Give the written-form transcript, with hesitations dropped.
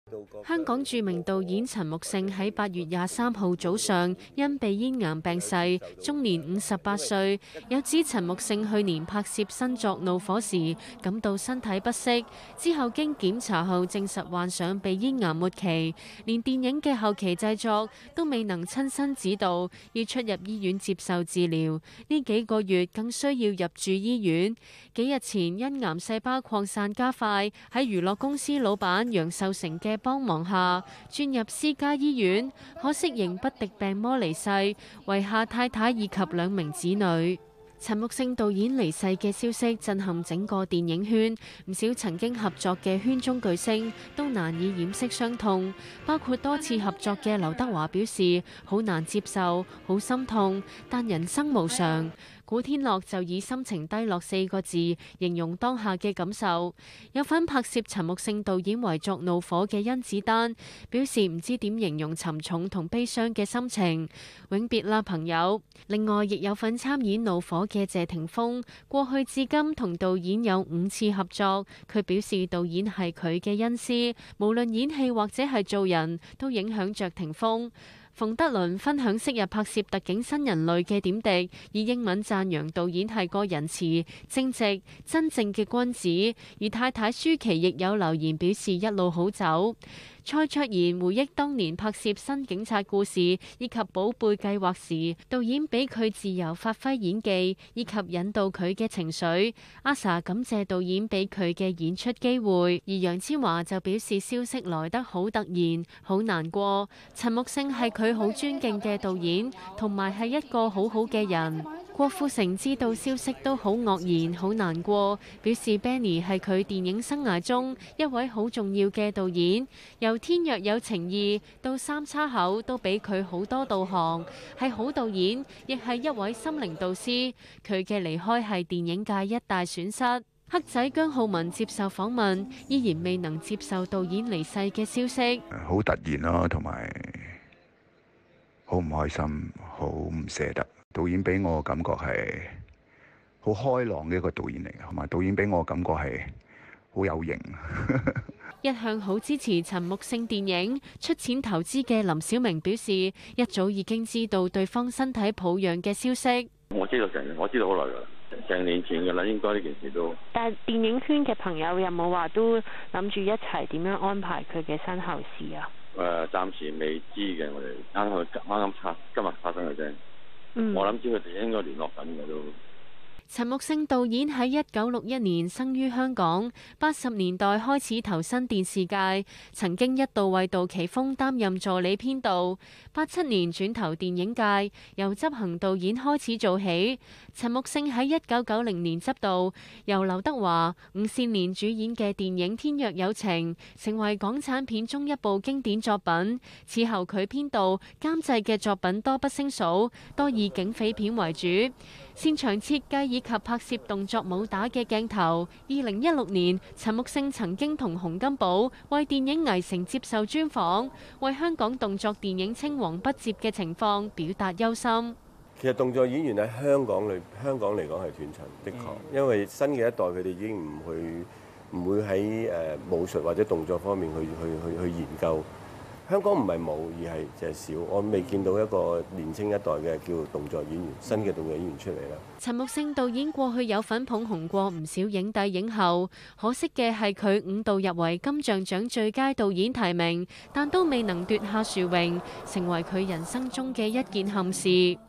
香港著名導演陳木勝喺8月23號早上因鼻咽癌病逝，終年58歲。有指陳木勝去年拍攝新作《怒火》時感到身體不適，之後經檢查後證實患上鼻咽癌末期，連電影嘅後期製作都未能親身指導，要出入醫院接受治療。呢幾個月更需要入住醫院。幾日前因癌細胞擴散加快，喺娛樂公司老闆楊受成嘅幫忙下轉入私家醫院，可惜仍不敵病魔離世，遺下太太以及2名子女。陳木勝導演離世嘅消息震撼整個電影圈，唔少曾經合作嘅圈中巨星都難以掩飾傷痛，包括多次合作嘅劉德華表示好難接受，好心痛，但人生無常。古天樂就以心情低落4個字形容當下嘅感受。有份拍攝陳木勝導演遺作《怒火》嘅甄子丹表示唔知點形容沉重同悲傷嘅心情，永別啦朋友。另外亦有份參演《怒火》嘅謝霆鋒，過去至今同導演有5次合作，佢表示導演係佢嘅恩師，無論演戲或者係做人都影響着霆鋒。馮德倫分享昔日拍攝《特警新人類》嘅點滴，以英文讚揚導演係個仁慈、正直、真正嘅君子，而太太舒淇亦有留言表示一路好走。蔡卓妍回憶當年拍攝《新警察故事》以及《寶貝計劃》時，導演俾佢自由發揮演技，以及引導佢嘅情緒。阿 sa 感謝導演俾佢嘅演出機會，而楊千嬅就表示消息來得好突然，好難過。陳木勝係佢好尊敬嘅導演，同埋係一個好好嘅人。郭富城知道消息都好愕然，好難過，表示 Benny 係佢電影生涯中一位好重要嘅導演，由天若有情義到三叉口都俾佢好多導航，係好導演，亦係一位心靈導師。佢嘅離開係電影界一大損失。黑仔姜浩文接受訪問，依然未能接受導演離世嘅消息。 好突然咯，同埋好唔開心，好唔捨得。導演俾我嘅感覺係好開朗嘅一個導演嚟嘅，同埋導演俾我嘅感覺係好有型。 一向好支持陳木勝電影出錢投資嘅林小明表示，一早已經知道對方身體抱恙嘅消息。 我知道好耐噶啦，成年前噶啦，應該呢件事都。但係電影圈嘅朋友有冇話都諗住一齊點樣安排佢嘅身後事啊？暫時未知嘅，我哋啱今日發生嘅啫。我諗知佢哋應該聯絡緊嘅都。 陳木勝導演喺1961年生於香港，80年代開始投身電視界，曾經一度為杜琪峰擔任助理編導。87年轉投電影界，由執行導演開始做起。陳木勝喺1990年執導由劉德華、伍倩蓮主演嘅電影《天若有情》，成為港產片中一部經典作品。此後佢編導監製嘅作品多不勝數，多以警匪片為主，擅長設計以及拍攝動作武打嘅鏡頭。2016年，陳木勝曾經同洪金寶為電影《危城》接受專訪，為香港動作電影青黃不接嘅情況表達憂心。 其實動作演員喺香港嚟講係斷層，的確，因為新嘅一代佢哋已經唔會喺武術或者動作方面去研究。香港唔係冇，而係就係少。我未見到一個年青一代嘅叫動作演員，新嘅動作演員出嚟啦。 陳木勝導演過去有份捧紅過唔少影帝影后，可惜嘅係佢5度入圍金像獎最佳導演提名，但都未能奪下殊榮，成為佢人生中嘅一件憾事。